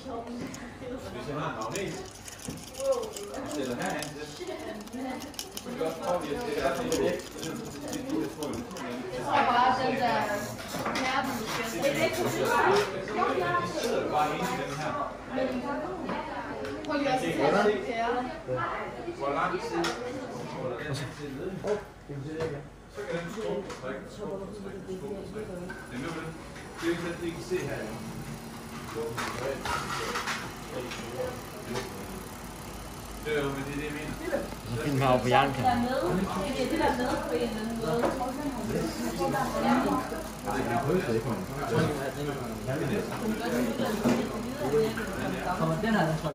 Hvis jeg har en magnet, sætter herhen til. Så kan også prøve at sætte det lidt væk. Jeg tror bare, at den der kærpen, Så sidder du bare inde i den her. prøv lige at se den kære. Hvor lang tid holder den til nede? Så kan den skubbe og trække, skubbe og trække, skubbe og trække. Men nu er det. Det er jo det, I kan se her. Det er jo med det, jeg mener. Så film her på Janka. Det er det der med på en eller anden måde. Den her,